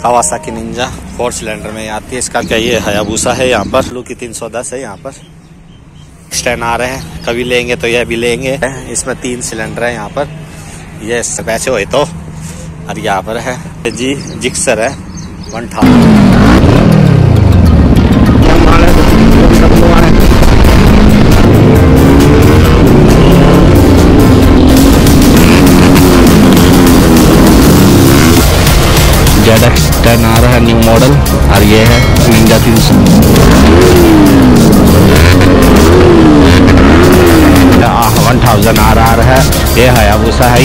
Kawasaki Ninja 4 cylinder में आती है। इसका क्या ये हायाबुसा है, यहाँ पर लू की 310 है। यहाँ पर स्टैंड आ रहे हैं, कभी लेंगे तो यह भी लेंगे। इसमें 3 सिलेंडर है यहाँ पर, ये पैसे हुए तो। और यहाँ पर है जी जिक्सर है 1000। ZX10 आ रहा है न्यू मॉडल, और ये है निंजा 300 1000 RR है। ये हायाबुसा है।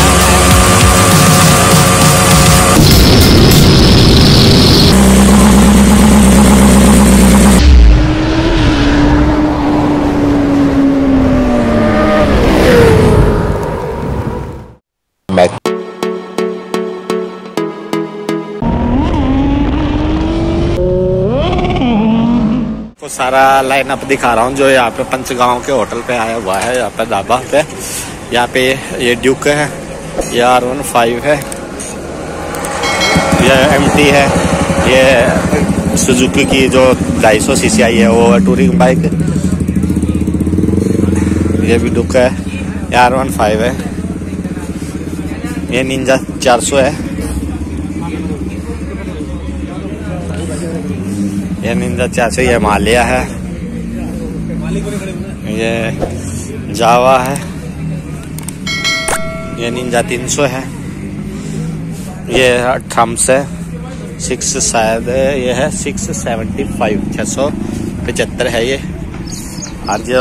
सारा लाइनअप दिखा रहा हूँ जो यहाँ पे पंचगांव के होटल पे आया हुआ है। यहाँ पे ढाबा पे, यहाँ पे ये ड्यूक है, ये R15 है, ये MT है, ये सुजुकी की जो 250 cc आई है वो है टूरिंग बाइक। ये भी ड्यूक है, ये R15 है, ये निंजा 400 है, ये निंजा 400, ये हिमालय है, ये जावा है, ये निंजा 300 है, ये थम्स है 6 शायद है, ये है 675 675 है ये। और जो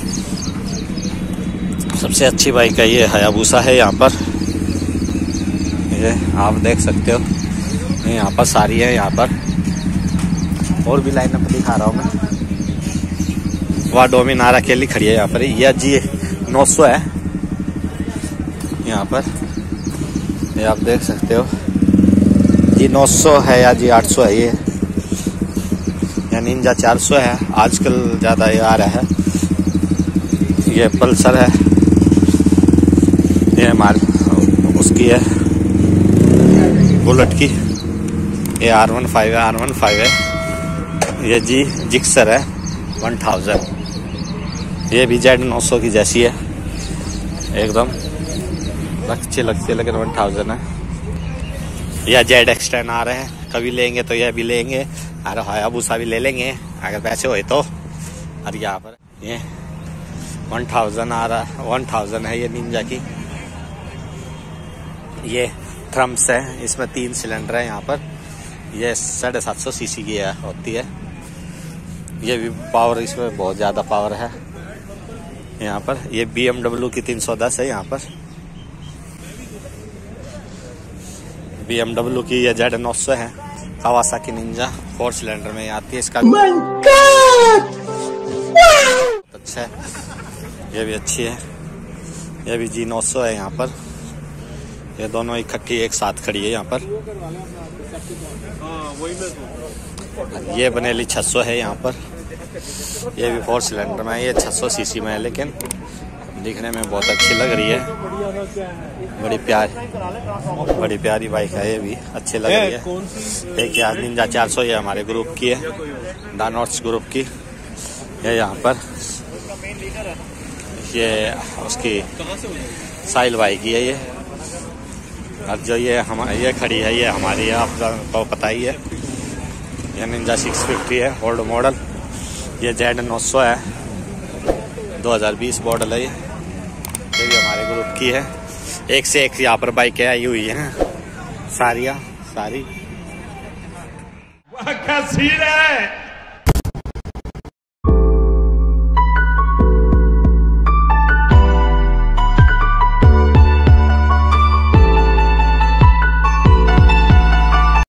सबसे अच्छी बाइक है ये हायाबुसा है। यहाँ पर ये आप देख सकते हो, यहाँ पर सारी है। यहाँ पर और भी लाइनअप दिखा रहा हूँ मैं। वह डोमिनार अकेली खड़ी है यहाँ पर। यह जी 900 है यहाँ पर, ये आप देख सकते हो जी 900 है या जी 800 है। ये निंजा 400 है, आजकल ज़्यादा ये आ रहा है। ये पल्सर है, ये हमारे उसकी है बुलेट की। ये R15 है। ये जी जिक्सर है 1000। ये भी Z900 की जैसी है एकदम, अच्छी लगती है लेकिन 1000 है। या ZX10 आ रहे हैं, कभी लेंगे तो यह भी लेंगे, और हायाबुसा भी ले लेंगे अगर पैसे हुए तो। और यहाँ पर ये 1000 आ रहा है, 1000 है ये निंजा की। ये थम्स है, इसमें 3 सिलेंडर है यहाँ पर। ये 750 cc की होती है। ये भी पावर, इसमें बहुत ज़्यादा पावर है यहाँ पर। ये BMW की 310 है यहाँ पर। BMW की ये Z900 है, कावासाकी निंजा 4 सिलेंडर में आती है। इसका अच्छा है, ये भी अच्छी है। ये भी G900 है यहाँ पर। ये दोनों इकट्ठी एक साथ खड़ी है यहाँ पर। ये बनेली 600 है यहाँ पर। ये भी 4 सिलेंडर में है। ये 600 cc में है, लेकिन दिखने में बहुत अच्छी लग रही है। बड़ी प्यारी बाइक है, ये भी अच्छी लग रही है। एक यार निंजा 400 ये हमारे ग्रुप की है, डानॉट्स ग्रुप की। ये यहाँ पर ये उसकी साहिल भाई की है ये। और जो ये खड़ी है ये हमारी है, आपको पता ही है। ये निंजा 650 है, ओल्ड मॉडल। ये Z900 है, 2020 मॉडल है ये भी हमारे ग्रुप की है। एक से एक यहाँ पर बाइकें आई हुई है सारी। वाह क्या सीन है।